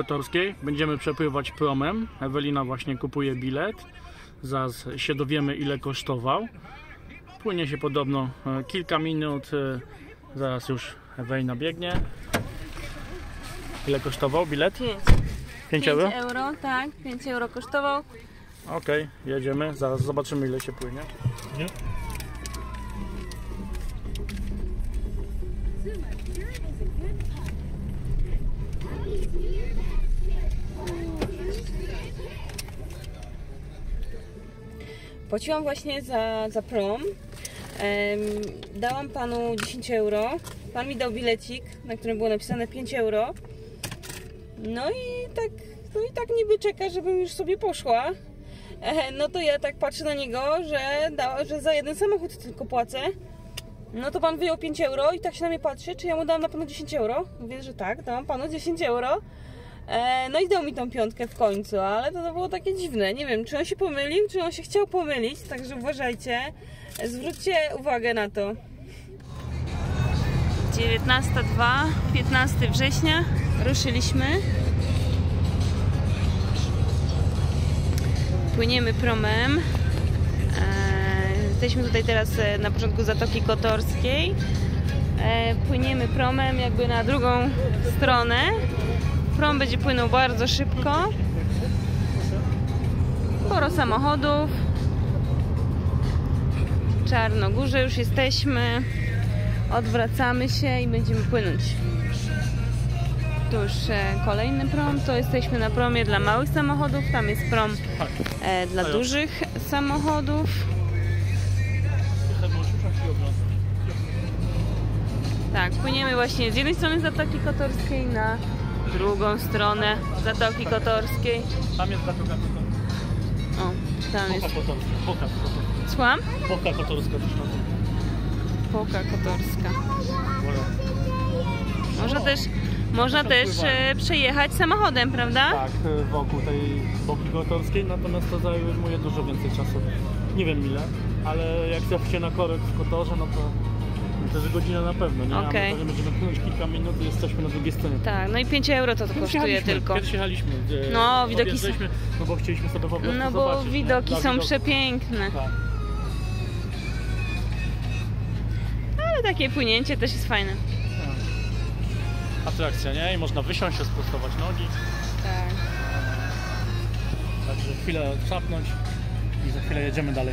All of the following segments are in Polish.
Kotorskiej. Będziemy przepływać promem. Ewelina właśnie kupuje bilet. Zaraz się dowiemy, ile kosztował. Płynie się podobno kilka minut. Zaraz już Ewelina biegnie. Ile kosztował bilet? 5 euro? 5 euro, tak. 5 euro kosztował. Okej, jedziemy. Zaraz zobaczymy, ile się płynie. Nie? Płaciłam właśnie za prom. Dałam panu 10 euro. Pan mi dał bilecik, na którym było napisane 5 euro. No i tak niby czeka, żebym już sobie poszła. No to ja tak patrzę na niego, że za jeden samochód tylko płacę. No to pan wyjął 5 euro i tak się na mnie patrzy, czy ja mu dałam na pewno 10 euro. Mówię, że tak, dałam panu 10 euro. No i dał mi tą piątkę w końcu, ale to było takie dziwne. Nie wiem, czy on się pomylił, czy on się chciał pomylić, także uważajcie, zwróćcie uwagę na to. 19:02, 15 września, ruszyliśmy. Płyniemy promem. Jesteśmy tutaj teraz na początku Zatoki Kotorskiej. Płyniemy promem jakby na drugą stronę. Prom będzie płynął bardzo szybko. Sporo samochodów. W Czarnogórze już jesteśmy. Odwracamy się i będziemy płynąć. Tu już kolejny prom. To jesteśmy na promie dla małych samochodów. Tam jest prom dla dużych samochodów. Tak, płyniemy właśnie z jednej strony Zatoki Kotorskiej na drugą stronę Zatoki Kotorskiej. Tam jest Zatoka Kotorska. O, tam jest. Poka Kotorska. Słucham? Poka Kotorska też na tym. Poka Kotorska. Można też przejechać samochodem, prawda? Tak, wokół tej Poki Kotorskiej, natomiast to zajmuje dużo więcej czasu. Nie wiem ile, ale jak zawsze na korek w Kotorze, no to jest godzina na pewno, nie? Okay. A my będziemy płynąć kilka minut i jesteśmy na drugiej stronie. Tak, no i 5 euro to kosztuje tylko. Pierwszy jechaliśmy. No, widoki są. No bo chcieliśmy sobie po prostu No bo zobaczyć, widoki są przepiękne. Tak. Ale takie płynięcie też jest fajne. Tak. Atrakcja, nie? I można wysiąść się, sprostować nogi. Tak. Także chwilę odsapnąć i za chwilę jedziemy dalej.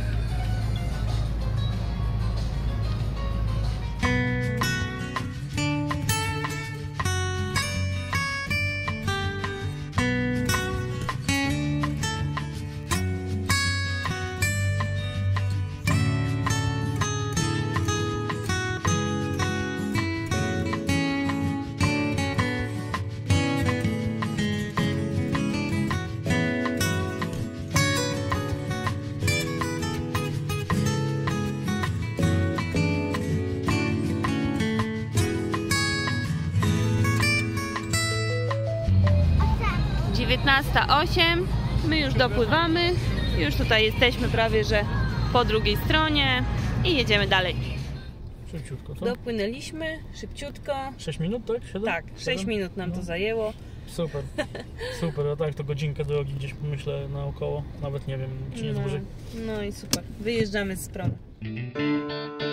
(19:08). My już dopływamy. Już tutaj jesteśmy prawie, że po drugiej stronie i jedziemy dalej. Szybciutko, co? Dopłynęliśmy szybciutko. 6 minut, tak? 7? Tak, 6 minut nam to zajęło. Super, super, a tak to godzinkę drogi gdzieś myślę naokoło, nawet nie wiem, czy nie dłużej. No i super, wyjeżdżamy z promu.